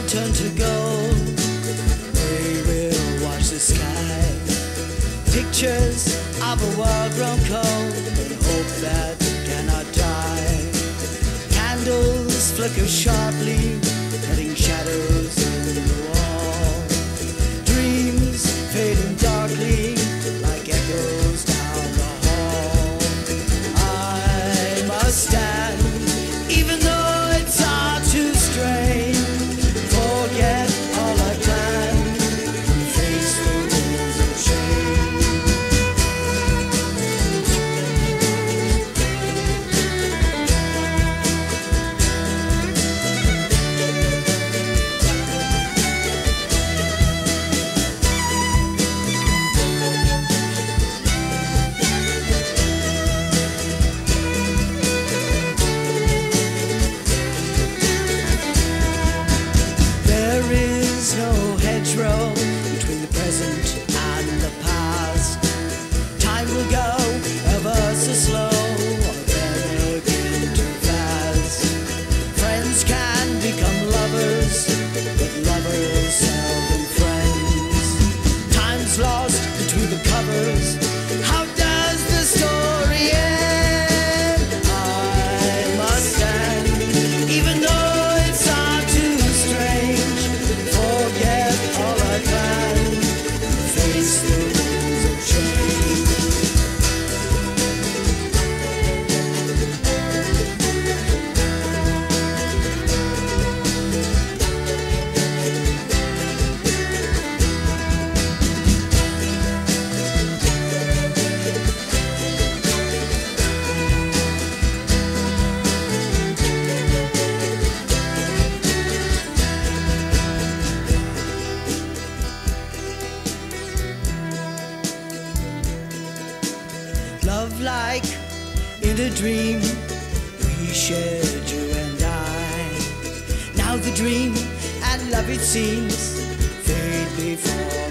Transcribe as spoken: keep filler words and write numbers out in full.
turn to gold. We will watch the sky. Pictures of a world grown cold, but hope that cannot die. Candles flicker sharply, cutting shadows in the wall. Dreams fading darkly like echoes down the hall. I must stand, even though it's hard to strain. Forget all I planned and face the winds of change. There is no hedgerow between the present and the past. Time will go ever so slow, or then again too fast. Friends can become lovers, but lovers seldom friends. Time's lost between the covers. How does the story end? I must stand, even though it's hard to strange. Forget all I planned, face the winds of change. Love like in a dream, we shared, you and I. Now the dream and love, it seems, fade before